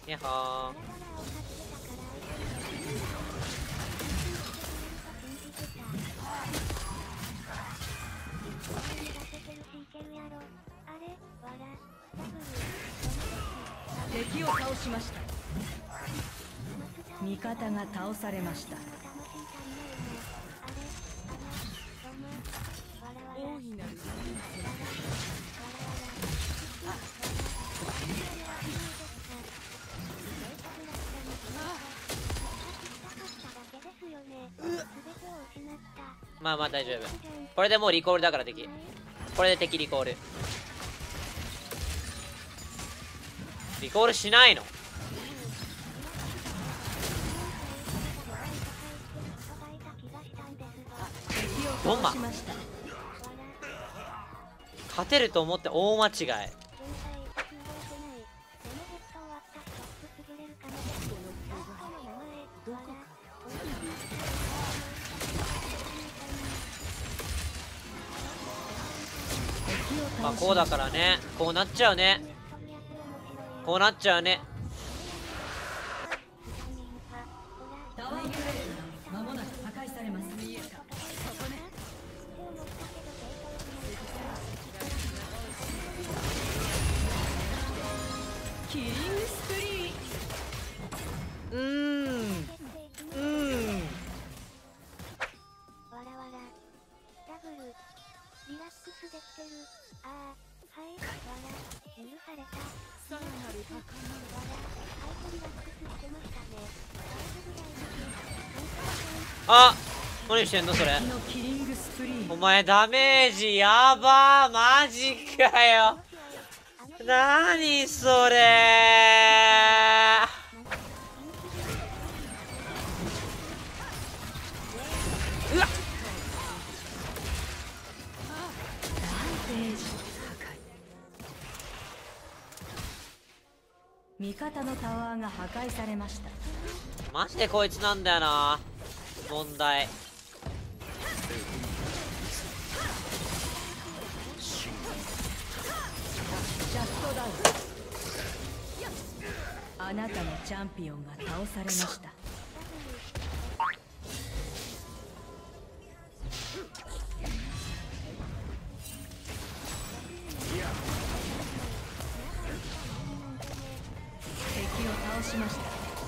やっほ敵を倒しました。味方が倒されました。大いなるまあまあ大丈夫。これでもうリコールだから敵。これで敵リコール。リコールしないの？ボンマ勝てると思って大間違い。まあこうだからね、こうなっちゃうね、こうなっちゃうね。 タワークレートが間もなく破壊されます。見えた。そこね。キリングスプリわらわらダブルリラックスできてる。ああはいわら許された。 さらなる高みわらはいリラックスしてましたね。 あ、何してんのそれ。 のキリングスプリー。 お前ダメージやばー、マジかよ。なにそれー。うわっ、 味方のタワーが破壊されました。 マジでこいつなんだよな問題。 シャットダウン。あなたのチャンピオンが倒されました。敵を倒しました。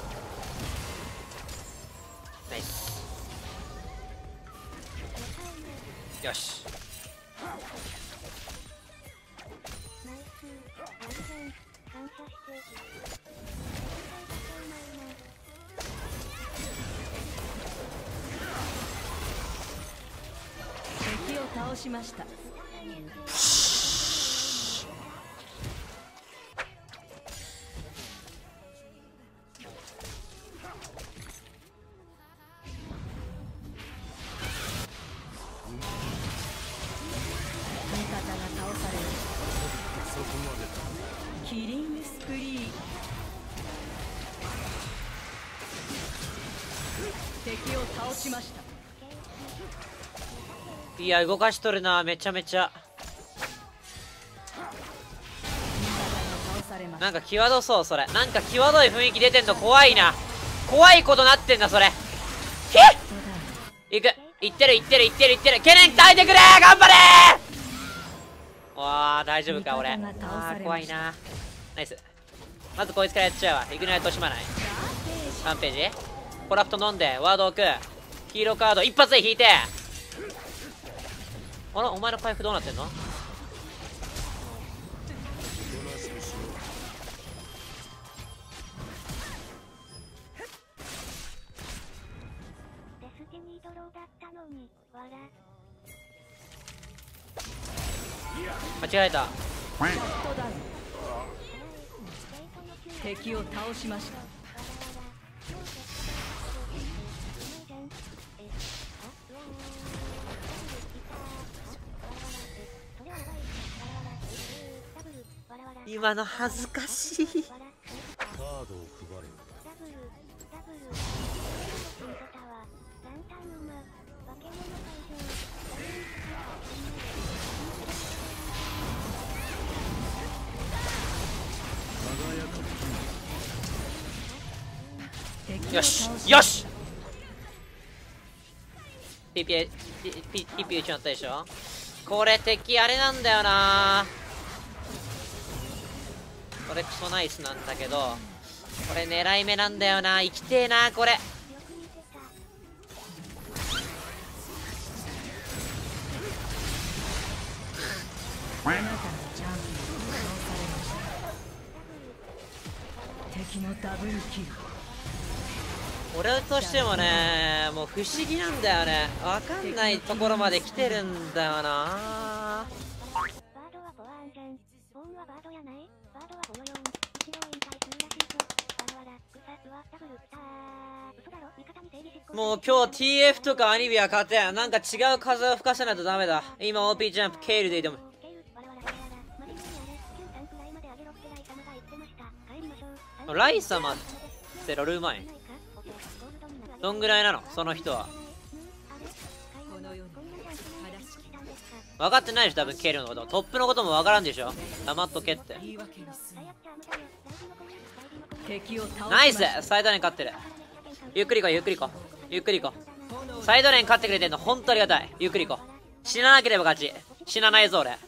ナイス。よし。 ナイス安全感謝して敵を倒しました。味方が倒されました。キリングスプリー。敵を倒しました。 いや動かしとるな、めちゃめちゃ。なんか際どそう、それ。なんか際どい雰囲気出てんの怖いな。怖いことなってんだそれ。ひっいく、いってるいってるいってるいってる。ケネン耐えてくれ、頑張れー。わあ大丈夫か俺。あー怖いな。ナイス。まずこいつからやっちゃうわ。イグナイト惜しまない。3ページコラプト飲んでワード置く。ヒーローカード一発で引いて。あらお前の回復どうなってんの。 デスティニードローだったのにわら間違えた。 シャットダウン。敵を倒しました。 今の恥ずかしい。 カードを配れ。 ダブルダブルタワーランタン馬化け物会場輝かよしよし。ピピ打ちになったでしょ。これ敵あれなんだよな。これクソナイスなんだけど、これ狙い目なんだよな。生きてえなこれ。 あなたのチャンピオンが倒されました。敵のダブルキル。 俺としてもね、もう不思議なんだよね。わかんないところまで来てるんだよな。 バードはボアンじゃん。ボーンはバードやない。バードはボヨヨン。一度引退するらしいぞ。あのあら、草、うわ、ダブル、たー。嘘だろ、味方に整理執行。 もう今日 TF とかアニビア勝てん。なんか違う風を吹かせないとダメだ。今 OP ジャンプケールで挑む。ライ様ってロールうまい。どんぐらいなのその人は。分かってないでしょ多分ケールのこと。トップのことも分からんでしょ。黙っとけって。ナイス。サイドレーン勝ってる。ゆっくり行こうゆっくり行こうゆっくり行こう。サイドレーン勝ってくれてんの本当ありがたい。ゆっくり行こう。死ななければ勝ち。死なないぞ俺。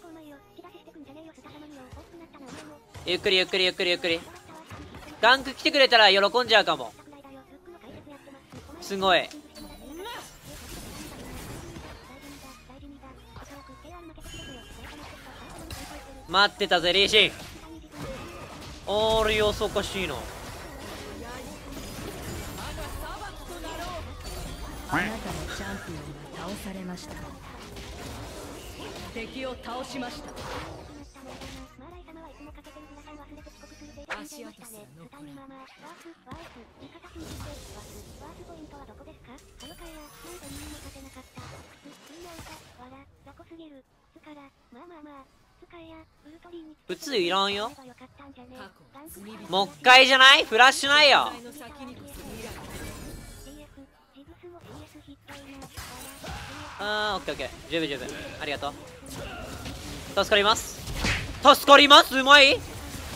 ゆっくりゆっくりゆっくりゆっくり。ガンク来てくれたら喜んじゃうかも。すごい。待ってたぜリーシン。あれ様子おかしいな。 あなたのチャンピオンが倒されました。敵を倒しました。足跡する残り。 普通いらんよ。もう一回じゃない。フラッシュないよ。あーオッケーオッケー。十分十分ありがとう。助かります助かります。うまい。よ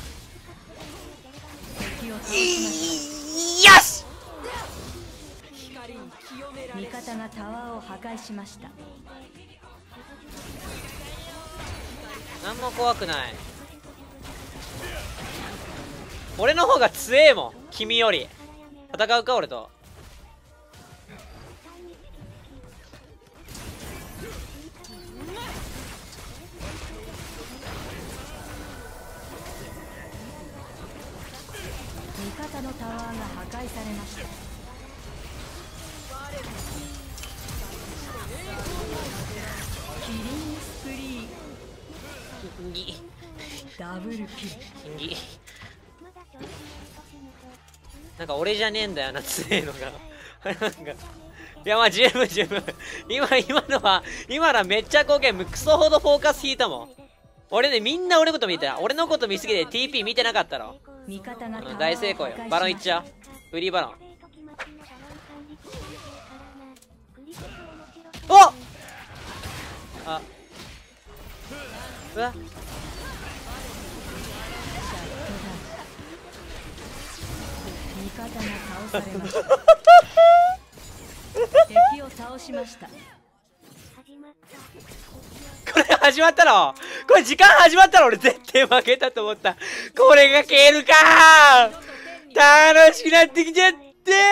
し。 味方がタワーを破壊しました。 なんも怖くない。俺の方が強えもん君より。戦うか俺と。 味方のタワーが破壊されました。キリンスプリーダブルキル。 なんか俺じゃねえんだよな強えのがなんかいやまあ十分十分。今のはめっちゃ貢献。クソほどフォーカス引いたもん。俺ねみんな俺のこと見てた。俺のこと見すぎて TP 見てなかったろ。大成功よ。バロンいっちゃう。フリーバロン。おっあうわ味方が倒されました敵を倒しました。 これ始まったの。これ時間始まったの。俺絶対負けたと思った。これがケールかー。楽しくなってきちゃってよ。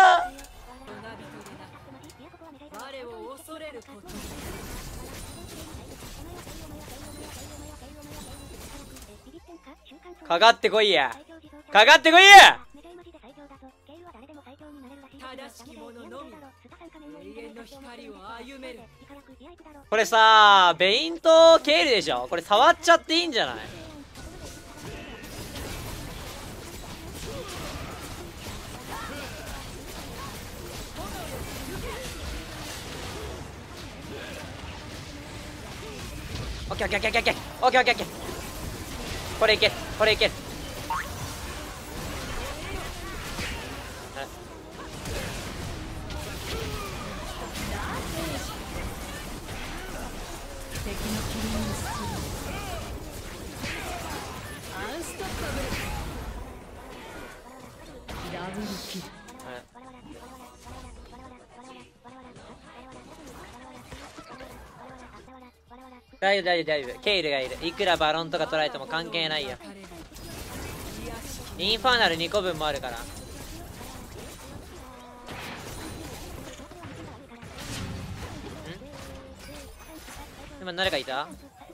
かかってこいや。かかってこいや。これさベインとケールでしょ。これ触っちゃっていいんじゃない。オッケーオッケーオッケーオッケーオッケーオッケーオッケー。これいけるこれいける。 敵のキリンスプリーアンストッパブルダブルキル。 大丈夫大丈夫大丈夫。ケイルがいる。いくらバロンとか取られても関係ないよ。インファーナル2個分もあるから。今誰かいた？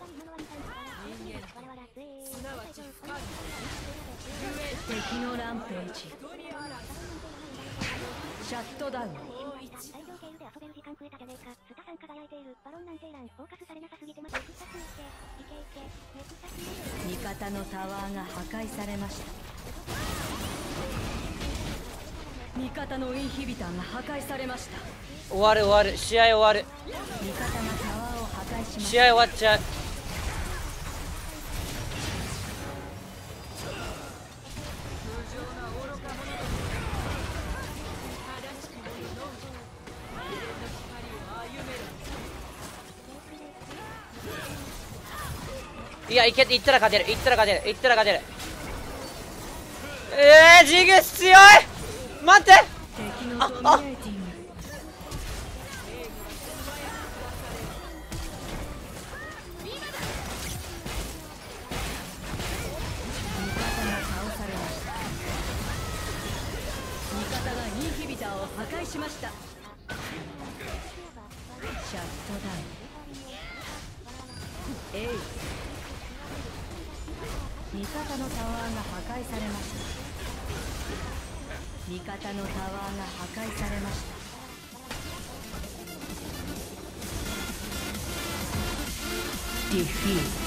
敵のランページ。シャットダウン。 大量経由で遊べる時間増えたじゃねえか。スタさん輝いている。バロンなんていらん。フォーカスされなさすぎてます。ネクサスに行っていけいけ。ネクサスに。 味方のタワーが破壊されました。味方のインヒビターが破壊されました。 終わる終わる。試合終わる。 味方がタワーを破壊しました。 試合終わっちゃう。いや、いったら勝てる。いったら勝てる。いったら勝てる。ジグス強い。待って。 敵のドミネーティング。味方が倒されました。味方がインヒビターを破壊しました。シャットダウン。エイ味方のタワーが破壊されました。味方のタワーが破壊されました。ディフィート。